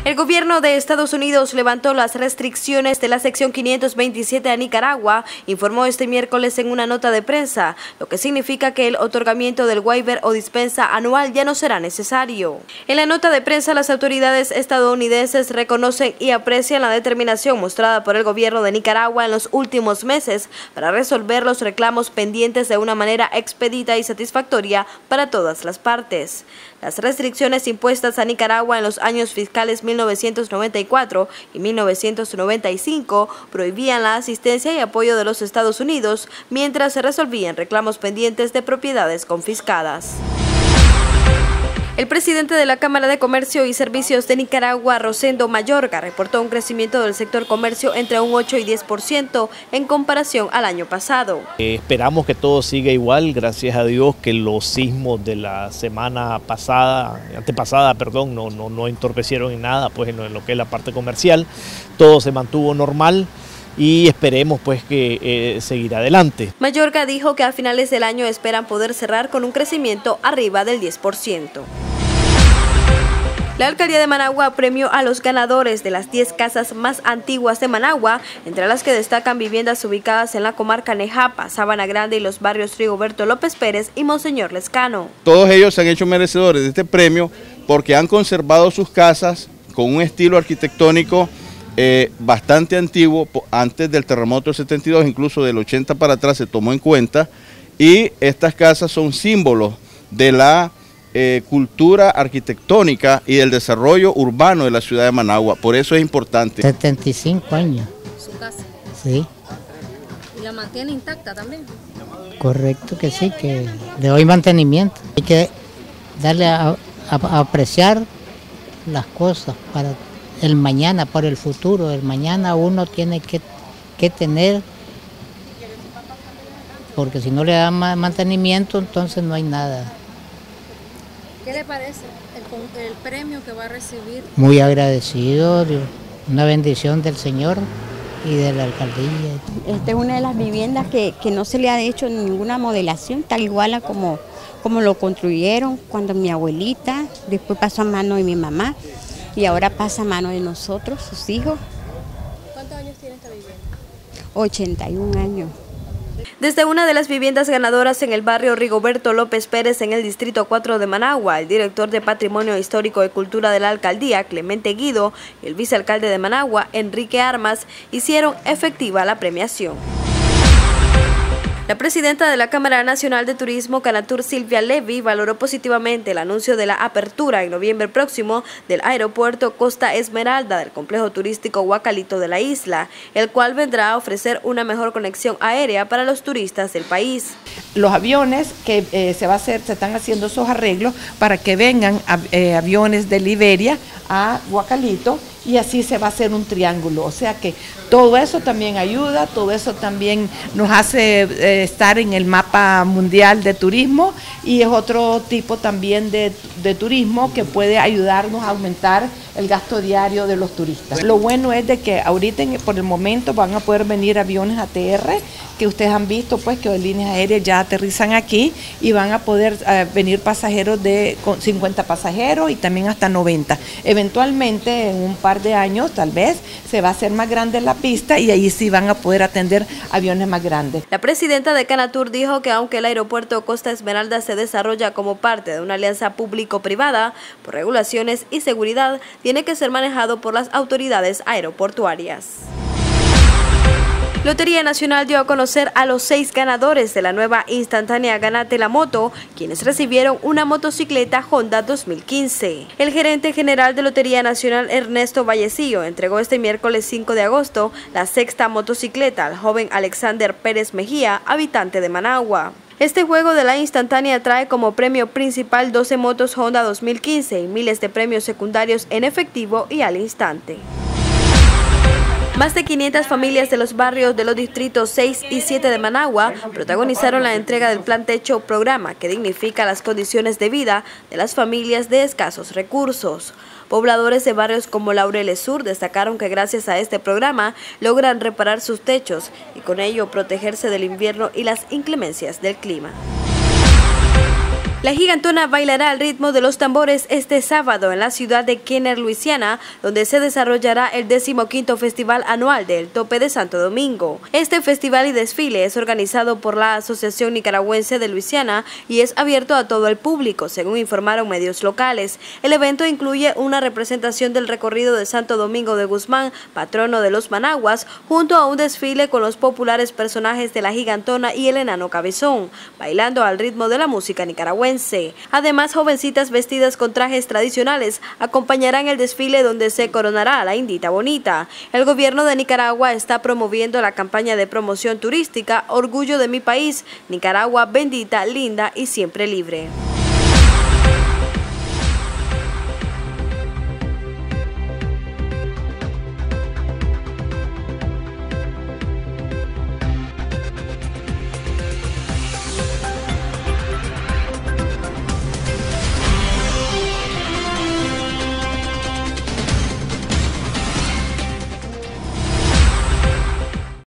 El gobierno de Estados Unidos levantó las restricciones de la sección 527 a Nicaragua, informó este miércoles en una nota de prensa, lo que significa que el otorgamiento del waiver o dispensa anual ya no será necesario. En la nota de prensa, las autoridades estadounidenses reconocen y aprecian la determinación mostrada por el gobierno de Nicaragua en los últimos meses para resolver los reclamos pendientes de una manera expedita y satisfactoria para todas las partes. Las restricciones impuestas a Nicaragua en los años fiscales 1994 y 1995 prohibían la asistencia y apoyo de los Estados Unidos mientras se resolvían reclamos pendientes de propiedades confiscadas. El presidente de la Cámara de Comercio y Servicios de Nicaragua, Rosendo Mayorga, reportó un crecimiento del sector comercio entre un 8 y 10% en comparación al año pasado. Esperamos que todo siga igual, gracias a Dios que los sismos de la semana antepasada, no entorpecieron en nada pues en lo que es la parte comercial, todo se mantuvo normal. Y esperemos pues que seguir adelante. Mayorga dijo que a finales del año esperan poder cerrar con un crecimiento arriba del 10%. La alcaldía de Managua premió a los ganadores de las 10 casas más antiguas de Managua, entre las que destacan viviendas ubicadas en la comarca Nejapa, Sabana Grande y los barrios Rigoberto López Pérez y Monseñor Lescano. Todos ellos se han hecho merecedores de este premio porque han conservado sus casas con un estilo arquitectónico bastante antiguo. Antes del terremoto del 72, incluso del 80 para atrás se tomó en cuenta, y estas casas son símbolos de la cultura arquitectónica y del desarrollo urbano de la ciudad de Managua. Por eso es importante. 75 años. ¿Su casa? Sí. ¿Y la mantiene intacta también? Correcto que sí, que le doy mantenimiento. Hay que darle a apreciar las cosas para el mañana, por el futuro. El mañana uno tiene que tener, porque si no le da mantenimiento, entonces no hay nada. ¿Qué le parece el premio que va a recibir? Muy agradecido, una bendición del Señor y de la alcaldía. Esta es una de las viviendas que no se le ha hecho ninguna modelación, tal igual a como lo construyeron cuando mi abuelita, después pasó a mano de mi mamá, y ahora pasa a mano de nosotros, sus hijos. ¿Cuántos años tiene esta vivienda? 81 años. Desde una de las viviendas ganadoras en el barrio Rigoberto López Pérez en el distrito 4 de Managua, el director de Patrimonio Histórico y Cultura de la alcaldía, Clemente Guido, y el vicealcalde de Managua, Enrique Armas, hicieron efectiva la premiación. La presidenta de la Cámara Nacional de Turismo, Canatur, Silvia Levy, valoró positivamente el anuncio de la apertura en noviembre próximo del aeropuerto Costa Esmeralda del complejo turístico Huacalito de la isla, el cual vendrá a ofrecer una mejor conexión aérea para los turistas del país. Los aviones que se están haciendo esos arreglos para que vengan aviones de Liberia a Huacalito, y así se va a hacer un triángulo. O sea que todo eso también ayuda, todo eso también nos hace estar en el mapa mundial de turismo, y es otro tipo también de turismo que puede ayudarnos a aumentar el gasto diario de los turistas. Lo bueno es de que ahorita por el momento van a poder venir aviones ATR, que ustedes han visto pues que las líneas aéreas ya aterrizan aquí, y van a poder venir pasajeros con 50 pasajeros y también hasta 90. Eventualmente en un par de años tal vez se va a hacer más grande la pista, y ahí sí van a poder atender aviones más grandes. La presidenta de Canatur dijo que aunque el aeropuerto Costa Esmeralda se desarrolla como parte de una alianza público-privada, por regulaciones y seguridad, tiene que ser manejado por las autoridades aeroportuarias. Lotería Nacional dio a conocer a los 6 ganadores de la nueva instantánea Gánate la Moto, quienes recibieron una motocicleta Honda 2015. El gerente general de Lotería Nacional, Ernesto Vallecillo, entregó este miércoles 5 de agosto la 6ª motocicleta al joven Alexander Pérez Mejía, habitante de Managua. Este juego de la instantánea trae como premio principal 12 motos Honda 2015 y miles de premios secundarios en efectivo y al instante. Más de 500 familias de los barrios de los distritos 6 y 7 de Managua protagonizaron la entrega del Plan Techo, programa que dignifica las condiciones de vida de las familias de escasos recursos. Pobladores de barrios como Laureles Sur destacaron que gracias a este programa logran reparar sus techos y con ello protegerse del invierno y las inclemencias del clima. La gigantona bailará al ritmo de los tambores este sábado en la ciudad de Kenner, Luisiana, donde se desarrollará el 15º Festival Anual del Tope de Santo Domingo. Este festival y desfile es organizado por la Asociación Nicaragüense de Luisiana y es abierto a todo el público, según informaron medios locales. El evento incluye una representación del recorrido de Santo Domingo de Guzmán, patrono de los Managuas, junto a un desfile con los populares personajes de la gigantona y el enano Cabezón, bailando al ritmo de la música nicaragüense. Además, jovencitas vestidas con trajes tradicionales acompañarán el desfile donde se coronará a la Indita Bonita. El gobierno de Nicaragua está promoviendo la campaña de promoción turística Orgullo de mi país, Nicaragua bendita, linda y siempre libre.